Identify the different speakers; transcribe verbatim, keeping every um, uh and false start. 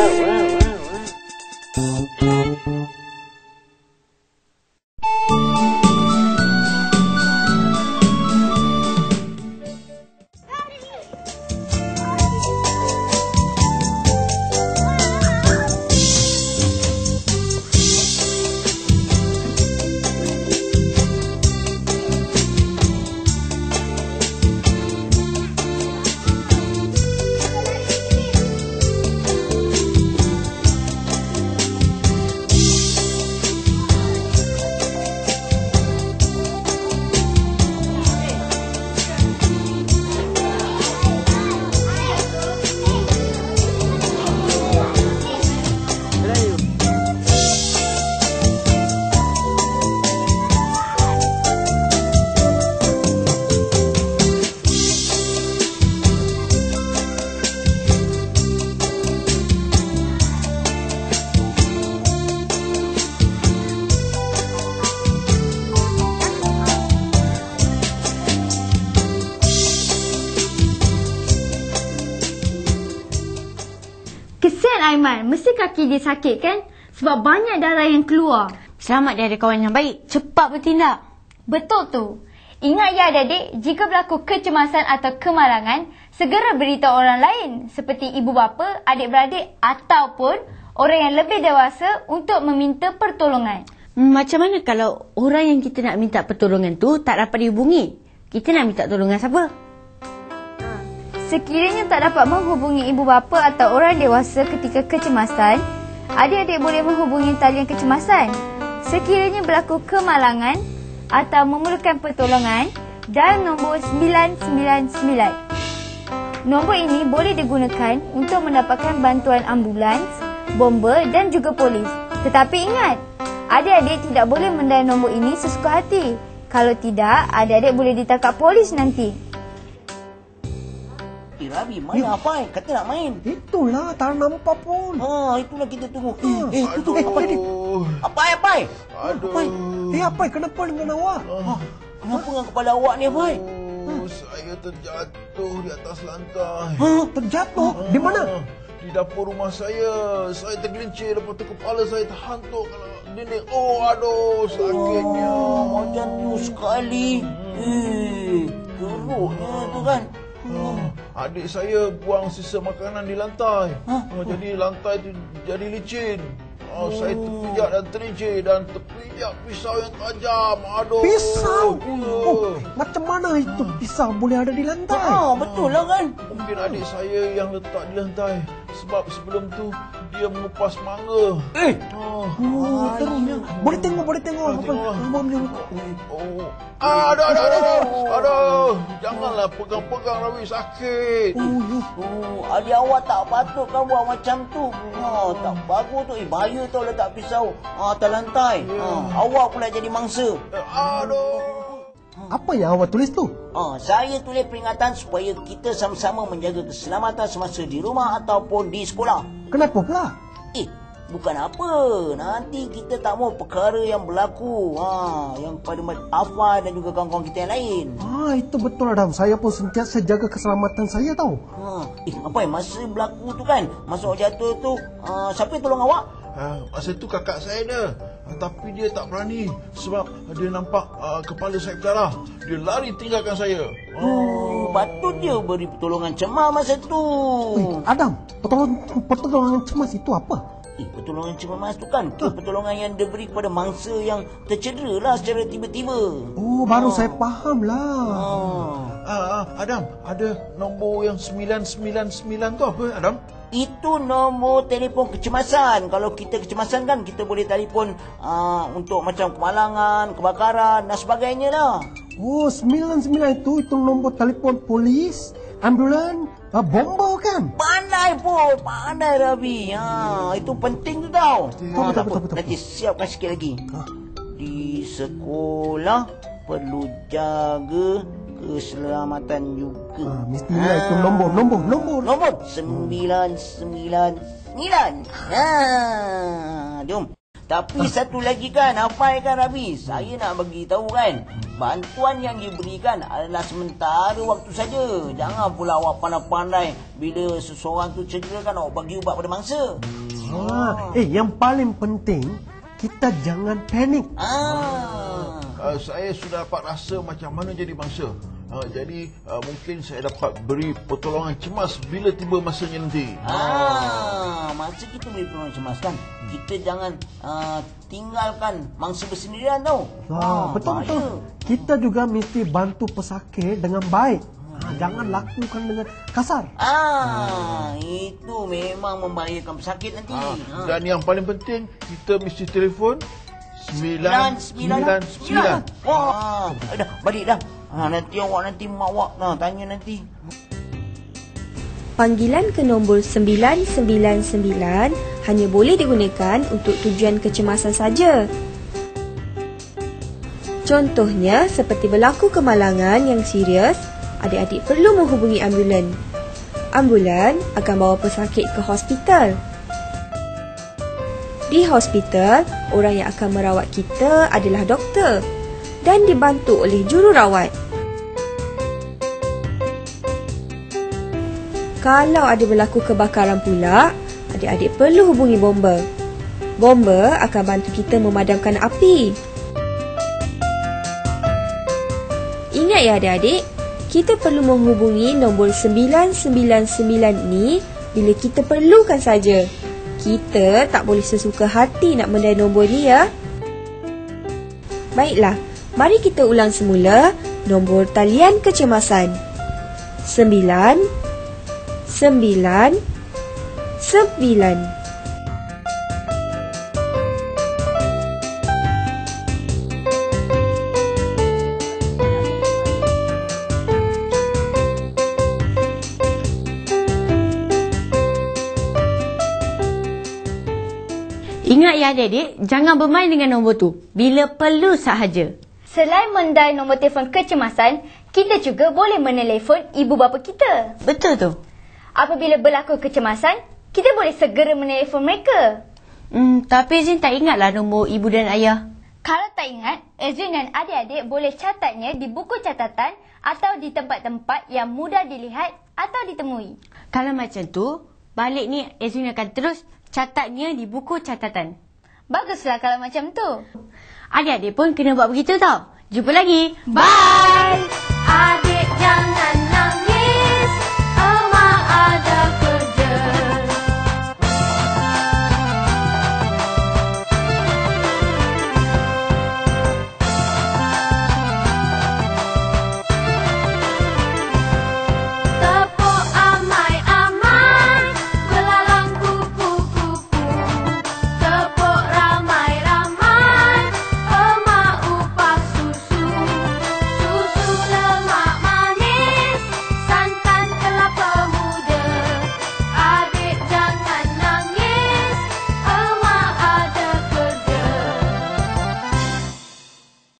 Speaker 1: Kesian Aiman, mesti kaki dia sakit kan? Sebab banyak darah yang keluar.
Speaker 2: Selamat dia ada kawan yang baik. Cepat bertindak.
Speaker 1: Betul tu. Ingat ya adik-adik, jika berlaku kecemasan atau kemalangan, segera beritahu orang lain seperti ibu bapa, adik-beradik ataupun orang yang lebih dewasa untuk meminta pertolongan.
Speaker 2: Macam mana kalau orang yang kita nak minta pertolongan tu tak dapat dihubungi? Kita nak minta tolongan siapa?
Speaker 1: Sekiranya tak dapat menghubungi ibu bapa atau orang dewasa ketika kecemasan, adik-adik boleh menghubungi talian kecemasan. Sekiranya berlaku kemalangan atau memerlukan pertolongan, dial nombor sembilan sembilan sembilan. Nombor ini boleh digunakan untuk mendapatkan bantuan ambulans, bomba dan juga polis. Tetapi ingat, adik-adik tidak boleh mendial nombor ini sesuka hati. Kalau tidak, adik-adik boleh ditangkap polis nanti.
Speaker 3: Eh, Rabi, mana Apai? Kata nak main.
Speaker 4: Itulah, tak nampak pun.
Speaker 3: Ha, itulah kita tunggu.
Speaker 4: Ha.
Speaker 3: Eh, tu tu Apai ni. Apai, Apai.
Speaker 4: Aduh. Apai. Eh, Apai, kenapa dengan awak?
Speaker 3: Ha. Kenapa dengan kepala awak ni, Apai?
Speaker 5: Oh, saya terjatuh di atas lantai.
Speaker 4: Ha, terjatuh? Di mana?
Speaker 5: Di dapur rumah saya. Saya tergelincir, lepas tu kepala saya terhantuk kena dinding. Oh, aduh, sakitnya.
Speaker 3: Oh, macam tu sekali. Eh, keruknya tu kan.
Speaker 5: Oh, adik saya buang sisa makanan di lantai.
Speaker 3: Huh?
Speaker 5: Oh, jadi lantai tu jadi licin. Oh, oh. Saya terpijak dan terincir dan terpijak pisau yang tajam. Aduh.
Speaker 4: Pisau?
Speaker 5: Ya.
Speaker 4: Oh, macam mana itu pisau boleh ada di lantai?
Speaker 3: Ah, betul lah kan.
Speaker 5: Mungkin adik saya yang letak di lantai. Sebab sebelum tu dia mengupas mangga.
Speaker 3: Eh.
Speaker 5: Oh,
Speaker 4: Oh, terusnya. Boleh tengok, boleh tengok.
Speaker 5: Boleh tengok.
Speaker 4: Boleh.
Speaker 5: Oh. Ah, aduh, aduh, aduh. Aduh. Janganlah pegang-pegang Rawi, sakit.
Speaker 4: Oh, ya.
Speaker 3: Oh, adik awak tak patut kan buat macam tu. Ha, tak bagus tu. Eh, bahaya tau letak pisau ha, atas lantai. Ha, awak pula jadi mangsa.
Speaker 5: Aduh.
Speaker 4: Apa yang awak tulis tu?
Speaker 3: Ha, saya tulis peringatan supaya kita sama-sama menjaga keselamatan semasa di rumah ataupun di sekolah.
Speaker 4: Kenapa pula?
Speaker 3: Eh, bukan apa. Nanti kita tak mau perkara yang berlaku. Ha, yang pada Afai dan juga kawan-kawan kita yang lain.
Speaker 4: Ah, itu betul Adam. Saya pun sentiasa jaga keselamatan saya tahu.
Speaker 3: Ha, eh, apa yang masa berlaku tu kan? Masa awak jatuh tu, uh, siapa yang tolong awak?
Speaker 5: Ha, masa tu kakak saya dah. Tapi dia tak berani sebab dia nampak uh, kepala saya berdarah. Dia lari tinggalkan saya.
Speaker 3: Oh, patut dia beri pertolongan cemas masa tu.
Speaker 4: Eh, Adam, pertolongan, pertolongan cemas itu apa?
Speaker 3: Eh, pertolongan cemas tu kan tu pertolongan yang diberi kepada mangsa yang tercedera lah secara tiba-tiba.
Speaker 4: Oh, baru oh. saya faham lah.
Speaker 3: Oh.
Speaker 5: Ah, ah, Adam, ada nombor yang sembilan sembilan sembilan tu apa, Adam?
Speaker 3: Itu nombor telefon kecemasan. Kalau kita kecemasan kan kita boleh telefon uh, untuk macam kemalangan, kebakaran dan sebagainya lah.
Speaker 4: Oh, sembilan sembilan itu itu nombor telefon polis, ambulan, uh, bomba kan?
Speaker 3: Pandai pun, pandai Rabi. Ha, itu penting tu tau.
Speaker 4: Betul,
Speaker 3: Ha,
Speaker 4: betul,
Speaker 3: tak
Speaker 4: betul,
Speaker 3: apa.
Speaker 4: betul,
Speaker 3: Nanti siapkan sikit lagi. Di sekolah perlu jaga keselamatan juga.
Speaker 4: Ah, mestilah itu nombor, nombor, nombor.
Speaker 3: Nombor sembilan sembilan sembilan. Ha, jom. Tapi satu lagi kan, apa kan Hafiz? Saya nak bagi tahu kan, bantuan yang diberikan adalah sementara waktu saja. Jangan pula awak pandai-pandai bila seseorang tu cedera kan awak bagi ubat pada mangsa.
Speaker 4: Ah, eh, yang paling penting, kita jangan panik.
Speaker 3: Ah.
Speaker 5: Uh, saya sudah dapat rasa macam mana jadi bangsa. Uh, jadi uh, mungkin saya dapat beri pertolongan cemas bila tiba masanya nanti.
Speaker 3: Ah, masa kita beri pertolongan cemas kan, kita jangan uh, tinggalkan mangsa bersendirian tau.
Speaker 4: Ah, betul betul. Kita juga mesti bantu pesakit dengan baik. Ah, jangan lakukan dengan kasar.
Speaker 3: Ah, itu memang membahayakan pesakit nanti.
Speaker 5: Uh,
Speaker 3: Ah.
Speaker 5: dan yang paling penting, kita mesti telefon sembilan sembilan sembilan.
Speaker 3: Wah, dah balik dah. Ha, nanti awak nanti mak awak nah, tanya nanti.
Speaker 6: Panggilan ke nombor sembilan sembilan sembilan hanya boleh digunakan untuk tujuan kecemasan saja. Contohnya, seperti berlaku kemalangan yang serius, adik-adik perlu menghubungi ambulan. Ambulan akan bawa pesakit ke hospital. Di hospital, orang yang akan merawat kita adalah doktor dan dibantu oleh jururawat. Kalau ada berlaku kebakaran pula, adik-adik perlu hubungi bomba. Bomba akan bantu kita memadamkan api. Ingat ya adik-adik, kita perlu menghubungi nombor sembilan sembilan sembilan ni bila kita perlukan saja. Kita tak boleh sesuka hati nak mendai nombor ni ya. Baiklah, mari kita ulang semula nombor talian kecemasan. Sembilan Sembilan Sembilan.
Speaker 2: Ingat ya adik-adik, jangan bermain dengan nombor tu. Bila perlu sahaja.
Speaker 1: Selain mendai nombor telefon kecemasan, kita juga boleh menelefon ibu bapa kita.
Speaker 2: Betul tu.
Speaker 1: Apabila berlaku kecemasan, kita boleh segera menelefon mereka.
Speaker 2: Hmm, tapi Zin tak ingatlah nombor ibu dan ayah.
Speaker 1: Kalau tak ingat, Ezrin dan adik-adik boleh catatnya di buku catatan atau di tempat-tempat yang mudah dilihat atau ditemui.
Speaker 2: Kalau macam tu, balik ni Ezrin akan terus catatnya di buku catatan.
Speaker 1: Baguslah kalau macam tu.
Speaker 2: Adik-adik pun kena buat begitu tau. Jumpa lagi.
Speaker 1: Bye! Adik jangan